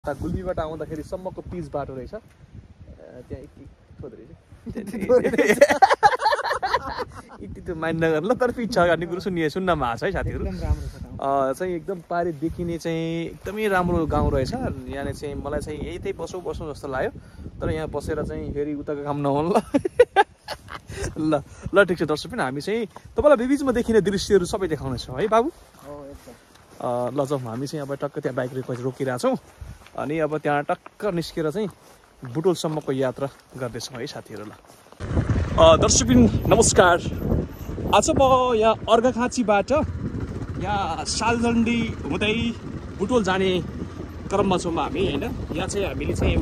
गुल्मीबाट आउँदाखेरि सम्मको पिच बाटो रहेछ त्यहाँ यति त्यो माइन नगर ल तर इच्छा गर्ने कुरो सुन्नमा आएको छ है साथीहरू चाहिँ एकदम पारी देखिने चाहिँ एकदमै राम्रो गाउँ रहेछ यहाँ चाहिँ मलाई चाहिँ यतै बसौँ जस्तो लाग्यो तर यहाँ बसेर चाहिँ फेरि उताको काम नहुन् ल ल ठिक छ दर्शक पनि हामी चाहिँ तपाईँलाई बिचमा देखिने दृश्यहरू सबै देखाउनेछौँ है बाबु ल जाउँ हामी चाहिँ अब टक्क त्यहाँ बाइक रोकिरहेछौँ अनि अब त्यहाँ टक्क निस्केर चाहिँ बुटोलसम्मको यात्रा गर्दैछौँ है साथीहरू ल दर्शकबिन नमस्कार आज म यहाँ अर्घाखाँचीबाट यहाँ सालजण्डी हुँदै बुटोल जाने क्रममा छौँ हामी होइन यहाँ चाहिँ हामीले चाहिँ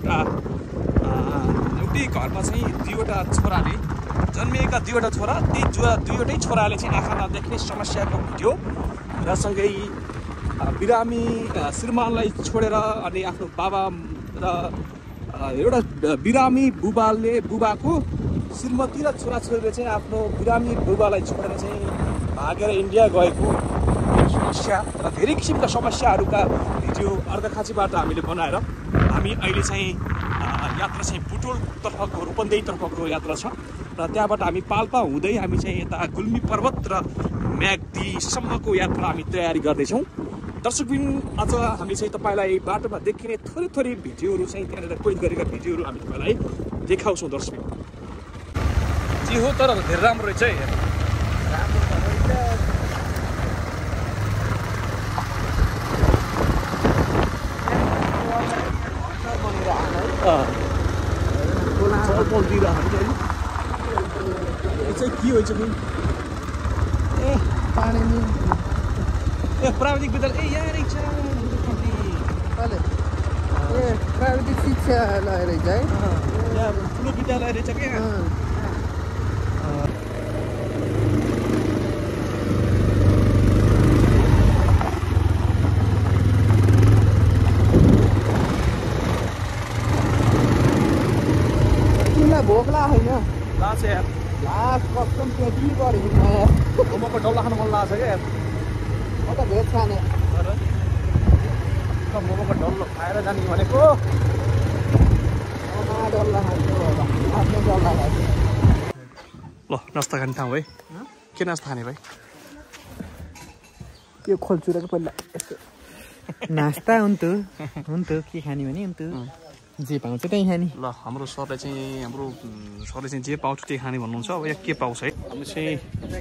एउटै घरमा चाहिँ दुईवटा छोराले जन्मिएका दुईवटा छोरा ती दुईवटै छोराले चाहिँ आँखा नदेख्ने समस्याको भिडियो र सँगै बिरामी श्रीमानलाई छोडेर अनि आफ्नो बाबा र एउटा बिरामी बुबाको श्रीमती र छोराछोरीले चाहिँ आफ्नो बिरामी बुबालाई छोडेर चाहिँ भागेर इन्डिया गएको समस्या र धेरै किसिमका समस्याहरूका भिडियो अर्घाखाँचीबाट हामीले बनाएर हामी अहिले चाहिँ यात्रा चाहिँ बुटोलतर्फको रूपन्देहीतर्फको यात्रा छ र त्यहाँबाट हामी पाल्पा हुँदै हामी चाहिँ यता गुल्मी पर्वत र म्याग्दीसम्मको यात्रा हामी तयारी गर्दैछौँ दर्शकबिन आज हामी चाहिँ तपाईँलाई बाटोमा देखिने थोरै भिडियोहरू चाहिँ त्यहाँनिर कोइट गरेका भिडियोहरू हामी तपाईँलाई देखाउँछौँ दर्शकबिन जे हो तर धेरै राम्रो रहेछ है चाहिँ के हुन्छ नि ए पानी ए प्राविधिक विद्यालय यहाँ रहेछ ए प्राविधिक शिक्षालय रहेछ है यहाँ ठुलो विद्यालय रहेछ क्या तिमीलाई भोक लाग्यो होइन लाग्छ यार लास कस्टम त्यति गरेको मोमोको डल्ला खानु मन लाग्छ क्या यार म त भेज खाने मोमोको डल्लो खाएर जाने भनेको डल्ला खान्छु आफ्नो डल्ला खान्छु ल नास्ता खाने ठाउँ है के नास्ता खाने भाइ यो खोल्छु र पहिला यस्तो नास्ता हुन्थ्यो के खाने भने हुन्थ्यो जे पाउँछ त्यही खाने ल हाम्रो सरले चाहिँ जे पाउँछ त्यही खाने भन्नुहुन्छ अब यहाँ के पाउँछ है हामी चाहिँ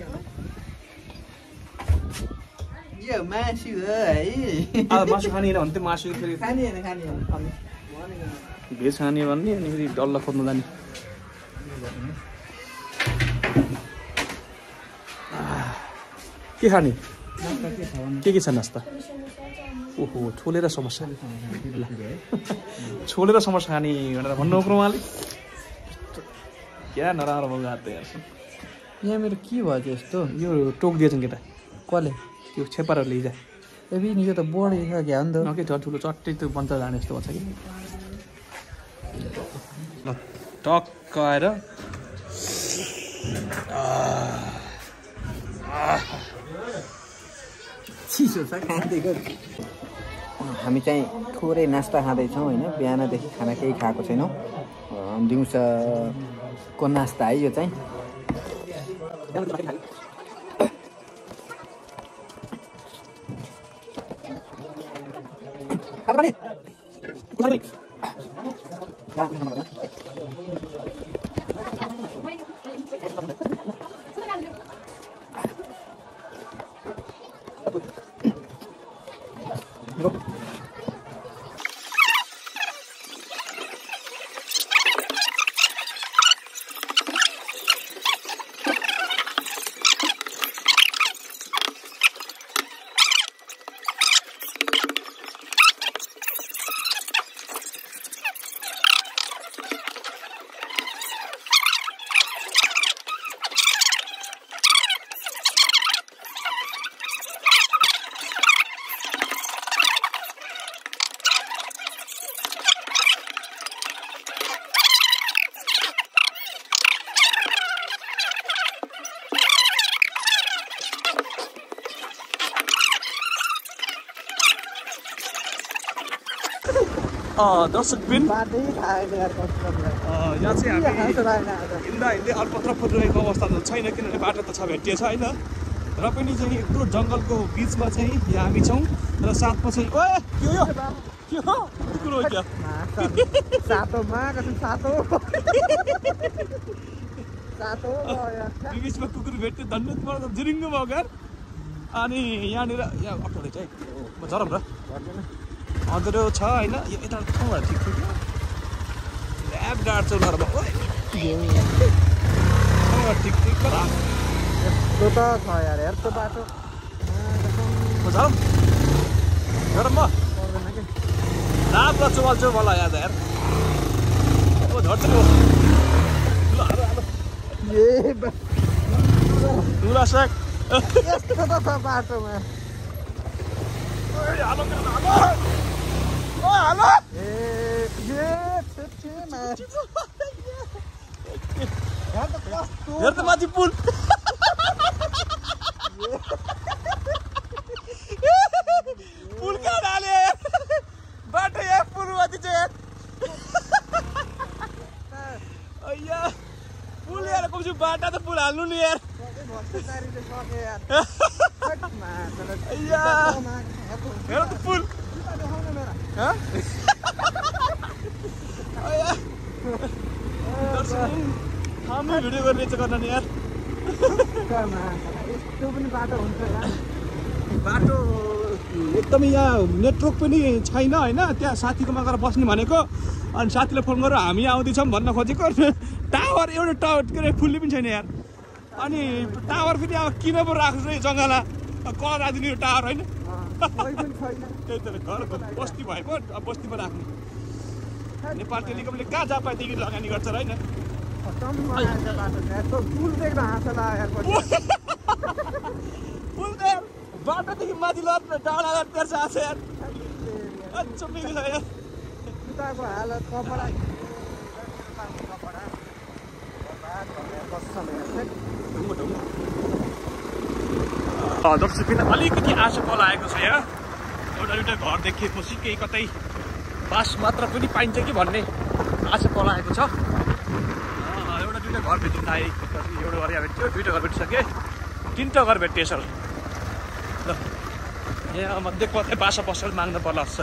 यो मासु हो है मासु खाने भने त्यो मासु फेरि खाने भेज खाने भन्ने अनि फेरि डल्ला खोज्नु जाने के खाने के छ नास्ता ओहो छोलेर समस्या छोलेर समस्या खाने भनेर भन्नु उहाँले क्या नराम्रो बोल्दा यार यहाँ मेरो के भयो चाहिँ यस्तो यो टोक दिएछन् केटा कसले त्यो छेपारहरूले हिजो फेरि नि यो त बढेको क्या नि त के ठुलो चट्टै त्यो बन्छ जाने जस्तो भन्छ कि ल टक्क आएर चिसो छ खाँदैको हामी चाहिँ थोरै नास्ता खाँदैछौँ होइन बिहानदेखि खाना केही खाएको छैनौँ दिउँसोको नास्ता है यो चाहिँ दर्शकबिन बाटै थाहा छैन यार कस्तो छ। यहाँ चाहिँ हामी हाँसो लागेन आज। हिँड्दा हिँड्दै अल्पत्र फुटिरहेको अवस्था त छैन किनभने बाटो त छ भेटिएछ होइन र पनि चाहिँ यत्रो जङ्गलको बिचमा चाहिँ यहाँ हामी छौँ र साथमा चाहिँ ओए के हो के हो कुकुर हो क्या सातोमा कसम सातो सातो बिचमा कुकुर भेट्यो धन्य पर्दा जिरिङ्ग भयो घर अनि यहाँनिर यहाँ अप्ठ्यारो चाहिँ म झरम र अँध्यारो छ होइन यो यता ठाउँहरू ठिक थियो क्या ल्याब गाड्छ उनीहरू ठिक ठिक यस्तो त छ यार यस्तो बाटो झरम झरम म पर्दैन कि राम्रो चुवाल्छु मलाई याद यार अब झर्छ नि ए लुला सेक यस्तो त छ बाटोमा हालो ए छेमा हेर त माथि पुल पुल कहाँ हाले बाटो यहाँ पुलमाथि चाहिँ यार अಯ್या पुल यार कमसे बाटा त पुल हाल्नु नि यार अయ్या हेर त पुल हामी भिडियो गर्ने चाहिँ गर्न नि यार यस्तो पनि बाटो हुन्छ बाटो एकदमै यहाँ नेटवर्क पनि छैन होइन त्यहाँ साथीकोमा गएर बस्ने भनेको अनि साथीलाई फोन गरेर हामी आउँदैछौँ भन्न खोजेको टावर एउटा टावर के अरे फुल्ली पनि छैन यार अनि टावर पनि अब किन पो राख्छु है जङ्गला कलर आइदिने यो टावर होइन त्यही त घरको बस्ती भए पो अब बस्तीमा राख्ने नेपाल टेलिकमले कहाँ जहाँ पाएदेखि लगानी गर्छ र होइन पुल देख्दा हाँसो लाग्यो पुल त बाटोदेखि माथि लड्न डाँडा तेर्छ आछ यार चुम्बिएको छ यार जुत्ताको हालत कपडा दर्शकबिन अलिकति आशा पलाएको छ यहाँ एउटा एउटा घर देखिएपछि केही कतै बास मात्र पनि पाइन्छ कि भन्ने आशा पलाएको छ एउटा दुईवटा घर भेटिँदा एउटा घर यहाँ भेट्यो दुईवटा घर भेटिसके तिनवटा घर भेटिएछ ल यहाँ मध्ये कतै बासा पसल माग्न पर्ला जस्तो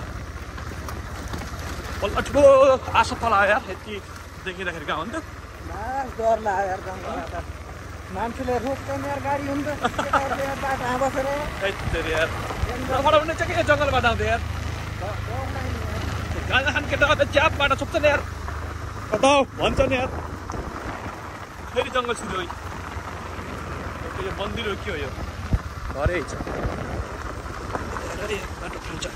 बल्ल ठुलो आशा पलायो यार यति देखिँदाखेरि कहाँ हो नि त डर लाग्यो यार जङ्गलमा मान्छेले रोक्दैन यार गाडी हुन्छ बाटो बसेर यार पनि चाहिँ के जङ्गलबाट आउँथ्यो यार गाजा खान केटा त च्यापबाट छोप्छ नि यार कता भन्छ नि यार फेरि जङ्गल सुरु यो मन्दिर हो के हो यो घरै छ बाटो खान्छ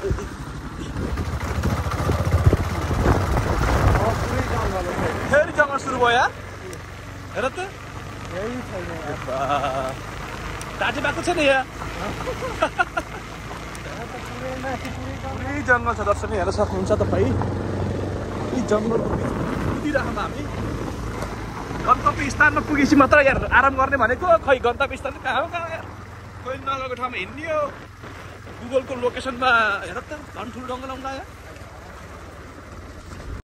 फेरि जङ्गल सुरु भयो यार हेर त दाटी भएको छ नि यहाँ जङ्गल छ दर्शक हेर्न सक्नुहुन्छ तपाईँ यी जङ्गलको कुदिराख्नु हामी गन्तव्य स्थानमा पुगेपछि मात्र यार आराम गर्ने भनेको खै गन्तव्य स्थान कहाँ हो कहाँ यार खोइ नगएको ठाउँमा हिँड्ने हो गुगलको लोकेसनमा हेर त झन् ठुलो जङ्गल आउँदा यार